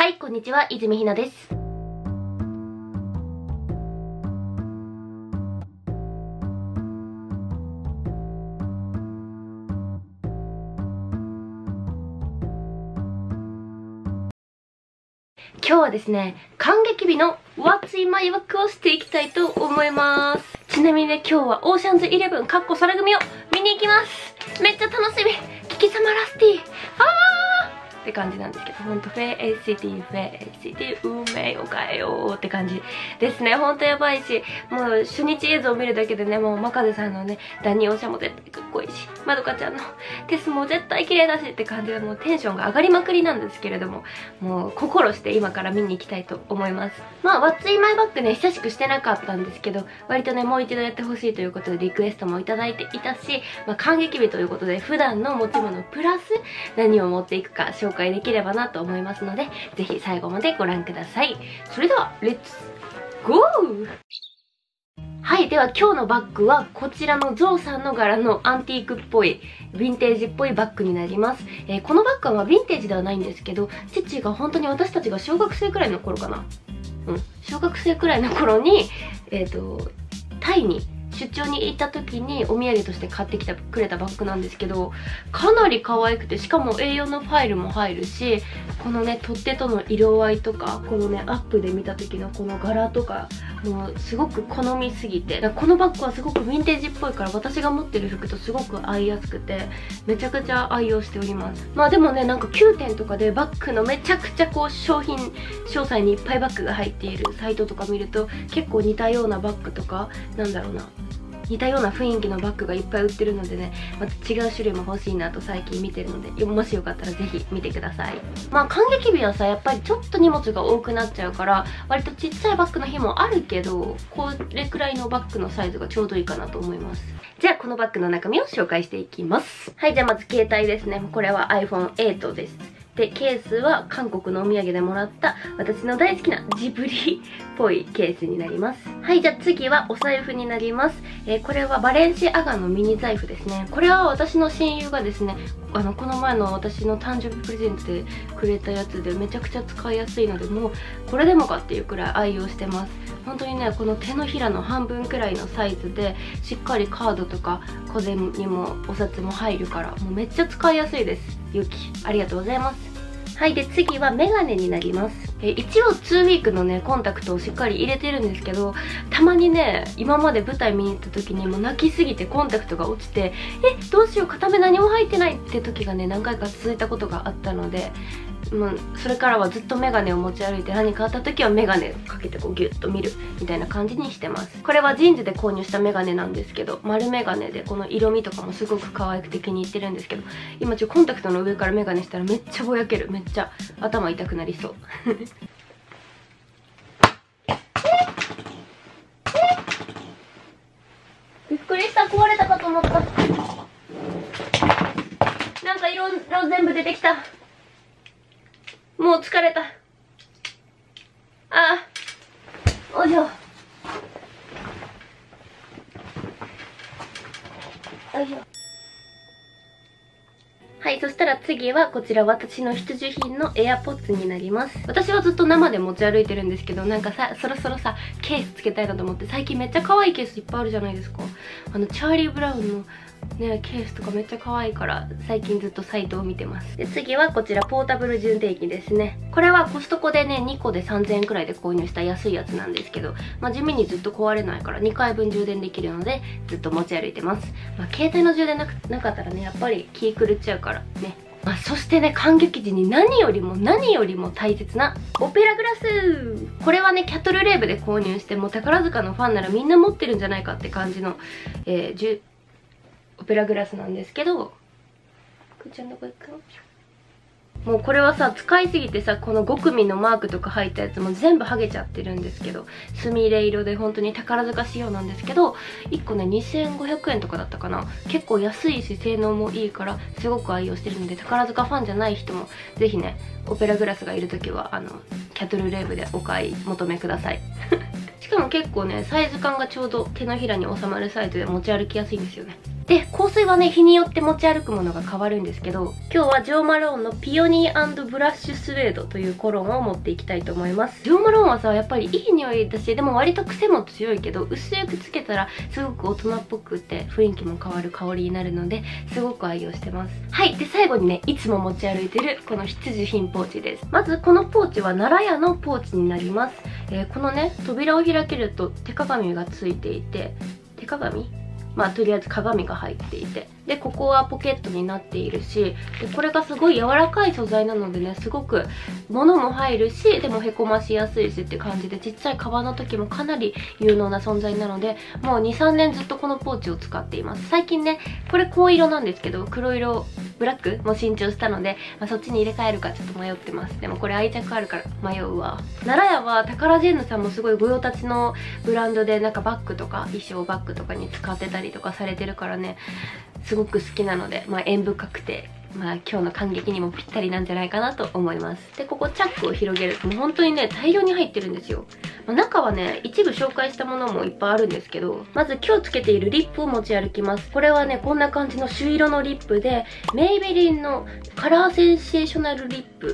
はい、こんにちは、泉ひなです。今日はですね、感激日の What's in my bag をしていきたいと思います。ちなみにね、今日はオーシャンズイレブンかっこ空組を見に行きます。めっちゃ楽しみ。キキサマラスティって感じなんですけど、ほんとフェイシティ運命を変えようって感じですね。ほんとやばいし、もう初日映像を見るだけでね、もう真風さんのね、ダニーオーシャンも絶対かっこいいし、まどかちゃんのテスも絶対綺麗だしって感じで、もうテンションが上がりまくりなんですけれども、もう心して今から見に行きたいと思います。まあ What's in my bag ね、久しくしてなかったんですけど、割とね、もう一度やってほしいということでリクエストもいただいていたし、まあ感激日ということで普段の持ち物プラス何を持っていくか紹介できればなと思いますので、ぜひ最後までご覧ください。それではレッツゴー。はい、では今日のバッグはこちらのゾウさんの柄のアンティークっぽいヴィンテージっぽいバッグになります。このバッグはヴィンテージではないんですけど、父が本当に私たちが小学生くらいの頃かな、小学生くらいの頃にタイに出張に行った時にお土産として買ってきてくれたバッグなんですけど、かなり可愛くて、しかも A4 のファイルも入るし、このね取っ手との色合いとか、このねアップで見た時のこの柄とか、もうすごく好みすぎて、このバッグはすごくヴィンテージっぽいから、私が持ってる服とすごく合いやすくて、めちゃくちゃ愛用しております。まあでもね、なんか9点とかでバッグのめちゃくちゃこう商品詳細にいっぱいバッグが入っているサイトとか見ると、結構似たようなバッグとか、なんだろうな、似たような雰囲気のバッグがいっぱい売ってるのでね、また違う種類も欲しいなと最近見てるので、もしよかったらぜひ見てください。まあ感激日はさ、やっぱりちょっと荷物が多くなっちゃうから、割とちっちゃいバッグの日もあるけど、これくらいのバッグのサイズがちょうどいいかなと思います。じゃあこのバッグの中身を紹介していきます。はい、じゃあまず携帯ですね。これは iPhone8 です。で、ケースは韓国のお土産でもらった私の大好きなジブリっぽいケースになります。はい、じゃあ次はお財布になります。これはバレンシアガのミニ財布ですね。これは私の親友がですね、この前の私の誕生日プレゼントでくれたやつで、めちゃくちゃ使いやすいので、もうこれでもかっていうくらい愛用してます。本当にね、この手のひらの半分くらいのサイズで、しっかりカードとか小銭にもお札も入るから、もうめっちゃ使いやすいです。ゆき、ありがとうございます。はい、で次はメガネになります。一応2ウィークのねコンタクトをしっかり入れてるんですけど、たまにね、今まで舞台見に行った時にもう泣きすぎてコンタクトが落ちて、どうしよう、片目何も入ってないって時がね何回か続いたことがあったので、それからはずっとメガネを持ち歩いて、何かあった時はメガネをかけてこうギュッと見るみたいな感じにしてます。これはジーンズで購入したメガネなんですけど、丸メガネでこの色味とかもすごく可愛くて気に入ってるんですけど、今コンタクトの上からメガネしたらめっちゃぼやける。めっちゃ頭痛くなりそうびっくりした、壊れたかと思った。なんか色全部出てきた。もう疲れた。おいしょ。よいしょ。はい、そしたら次はこちら私の必需品の AirPods になります。私はずっと生で持ち歩いてるんですけど、なんかそろそろさ、ケースつけたいなと思って、最近めっちゃ可愛いケースいっぱいあるじゃないですか。チャーリー・ブラウンのね、ケースとかめっちゃ可愛いから、最近ずっとサイトを見てます。で、次はこちらポータブル充電器ですね。これはコストコでね、2個で3000円くらいで購入した安いやつなんですけど、地味にずっと壊れないから2回分充電できるので、ずっと持ち歩いてます。携帯の充電なかったらね、やっぱり気狂っちゃうからね。そしてね、感激時に何よりも大切なオペラグラス。これはね、キャトルレーブで購入して、もう宝塚のファンならみんな持ってるんじゃないかって感じの、オペラグラスなんですけど、くーちゃんどこ行くの？もうこれはさ、使いすぎてさ、この5組のマークとか入ったやつも全部剥げちゃってるんですけど、スミレ色で本当に宝塚仕様なんですけど、1個ね2500円とかだったかな。結構安いし性能もいいからすごく愛用してるので、宝塚ファンじゃない人もぜひね、オペラグラスがいる時はキャトルレーブでお買い求めくださいしかも結構ね、サイズ感がちょうど手のひらに収まるサイズで持ち歩きやすいんですよね。 で、香水はね、日によって持ち歩くものが変わるんですけど、今日はジョー・マローンのピオニー&ブラッシュスウェードというコロンを持っていきたいと思います。ジョー・マローンはさ、やっぱりいい匂いだし、でも割と癖も強いけど、薄くつけたらすごく大人っぽくて雰囲気も変わる香りになるので、すごく愛用してます。はい。で、最後にね、いつも持ち歩いてるこの必需品ポーチです。まず、このポーチは奈良屋のポーチになります。このね、扉を開けると手鏡がついていて、手鏡？まあとりあえず鏡が入っていて、でここはポケットになっているし、でこれがすごい柔らかい素材なのでね、すごく物も入るし、でもへこましやすいしって感じで、ちっちゃいカバンの時もかなり有能な存在なので、もう 2,3 年ずっとこのポーチを使っています。最近ね、これ紺色なんですけど、黒色ブラックも新調したので、そっちに入れ替えるかちょっと迷ってます。でもこれ愛着あるから迷うわ。奈良屋はタカラジェンヌさんもすごい御用達のブランドで、なんかバッグとか衣装バッグとかに使ってたりとかされてるからね、すごく好きなので、縁深くて、今日の感激にもぴったりなんじゃないかなと思います。で、ここチャックを広げるともう本当にね、大量に入ってるんですよ。中はね、一部紹介したものもいっぱいあるんですけど、まず今日つけているリップを持ち歩きます。これはね、こんな感じの朱色のリップで、メイベリンのカラーセンセーショナルリップ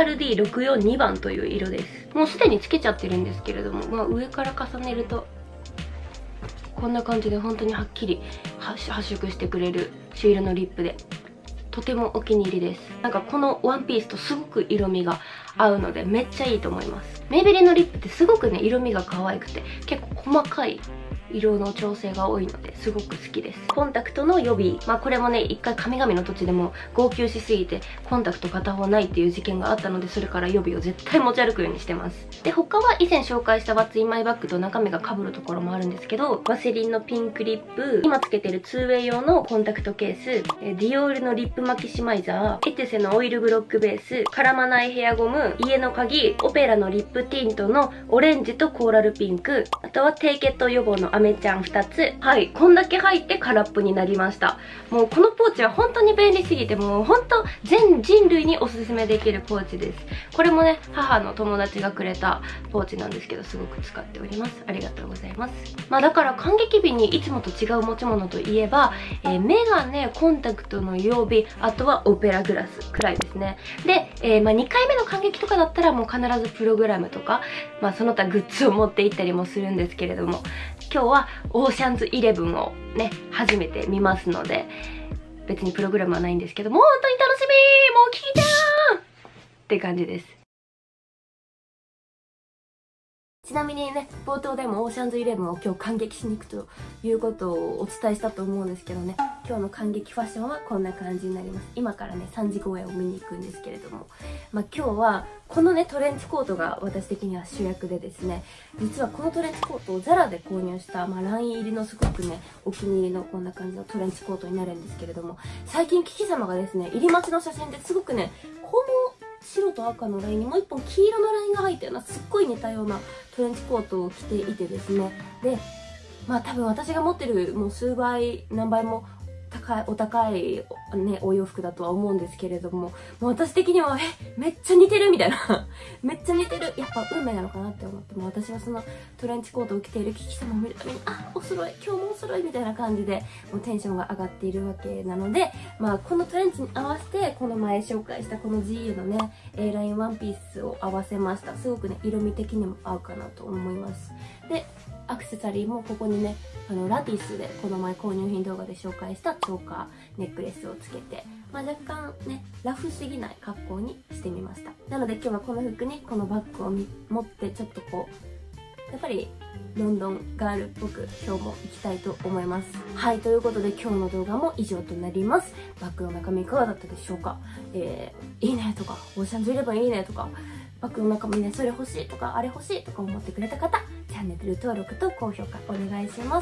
RD642 番という色です。もうすでにつけちゃってるんですけれども、上から重ねると、こんな感じで本当にはっきり発色してくれる朱色のリップで、とてもお気に入りです。なんかこのワンピースとすごく色味が合うのでめっちゃいいと思います。メイベリンのリップってすごくね、色味が可愛くて結構細かい色の調整が多いのですごく好きです。コンタクトの予備、これもね、一回神々の土地でも号泣しすぎてコンタクト片方ないっていう事件があったので、それから予備を絶対持ち歩くようにしてます。で、他は以前紹介したWhat's in my bagと中身が被るところもあるんですけど、ワセリンのピンクリップ、今つけてる 2way 用のコンタクトケース、ディオールのリップマキシマイザー、エテュセのオイルブロックベース、絡まないヘアゴム、家の鍵、オペラのリップティントのオレンジとコーラルピンク、あとは低血糖予防のアメちゃん2つ。はい、こんだけ入って空っぽになりました。もうこのポーチは本当に便利すぎて、もう本当全人類におすすめできるポーチです。これもね、母の友達がくれたポーチなんですけど、すごく使っております。ありがとうございます。だから感激日にいつもと違う持ち物といえば、メガネ、コンタクトの曜日、あとはオペラグラスくらいですね。で、2回目の感激とかだったらもう必ずプログラムとか、その他グッズを持って行ったりもするんですけれども、今日はオーシャンズイレブンをね、初めて見ますので、別にプログラムはないんですけども、本当に楽しみ、もう聞いたーって感じです。ちなみにね、冒頭でもオーシャンズイレブンを今日感激しに行くということをお伝えしたと思うんですけどね、今日の感激ファッションはこんな感じになります。今からね、3時公演を見に行くんですけれども、今日はこのね、トレンチコートが私的には主役でですね、実はこのトレンチコートをザラで購入した、ライン入りのすごくね、お気に入りのこんな感じのトレンチコートになるんですけれども、最近キキ様がですね、入り待ちの写真ですごくね、この白と赤のラインにもう一本黄色のラインが入ったようなすっごい似たようなトレンチコートを着ていてですね、で多分私が持ってるもう数倍何倍もお高いね、お洋服だとは思うんですけれども、もう私的にはめっちゃ似てるみたいなめっちゃ似てる、やっぱ運命なのかなって思って、も私はそのトレンチコートを着ているキキ様を見るために、お揃い、今日もお揃いみたいな感じでもうテンションが上がっているわけなので、このトレンチに合わせてこの前紹介したこの GU のね A ラインワンピースを合わせました。すごくね、色味的にも合うかなと思います。で、アクセサリーもここにね、ラティスでこの前購入品動画で紹介したチョーカーネックレスをつけて、若干ね、ラフすぎない格好にしてみました。なので今日はこの服にこのバッグを持ってちょっとこう、やっぱりロンドンガールっぽく今日も行きたいと思います。はい、ということで今日の動画も以上となります。バッグの中身いかがだったでしょうか。いいねとか、オーシャンズイレブンいいねとか、バッグの中身ね、それ欲しいとか、あれ欲しいとか思ってくれた方、チャンネル登録と高評価お願いします。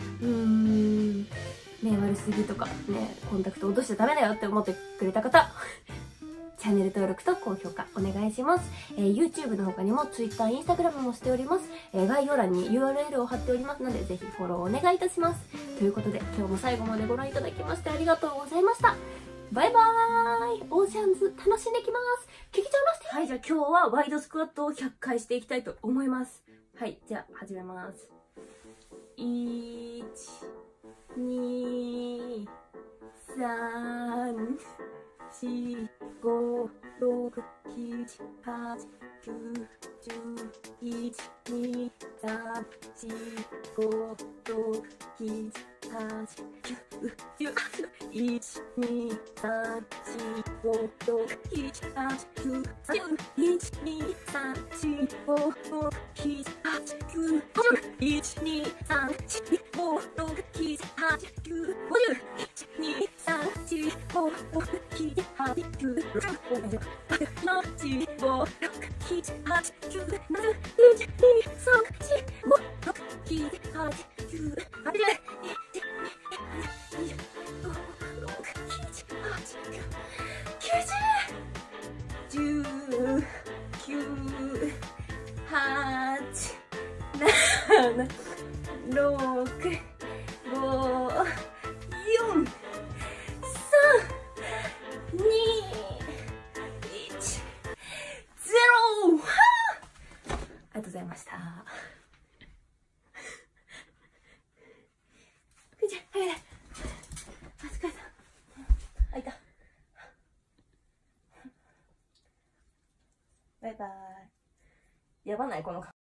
ね、悪すぎとか、ね、コンタクト落としちゃダメだよって思ってくれた方、チャンネル登録と高評価お願いします。YouTube の他にも Twitter、Instagram もしております。概要欄に URL を貼っておりますので、ぜひフォローお願いいたします。ということで、今日も最後までご覧いただきましてありがとうございました。バイバーイ。オーシャンズ楽しんできます。キキちゃんラスティ。はい、じゃあ今日はワイドスクワットを100回していきたいと思います。はい、じゃあ始めます。1、 2、3、4、5、6、7、8、9、10、1、2、3、4、5、6、7、8、9、10、1、2、3、4、5、6、7、8、9、10、1、2、3、4、5、6、7、8、9、10、1、2、3、4、5、6、7、8、9、50、1、2、3、4、5、6、7、8、9、10、4、5、6、7、8、9、10、1、2、3、4、5、6、7、8、9、ありがとうございました。じゃあ、はい、お疲れさん。あ、いた。バイバーイ。やばないこの